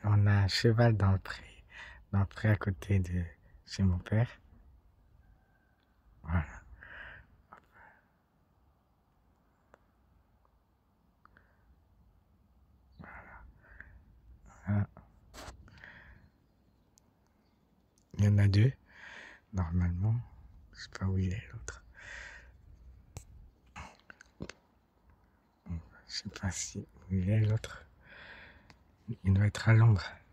on a un cheval dans le pré à côté de chez mon père. Voilà. Voilà. Il y en a deux, normalement. Je sais pas où il est l'autre. Je sais pas si où il est l'autre. Il doit être à l'ombre.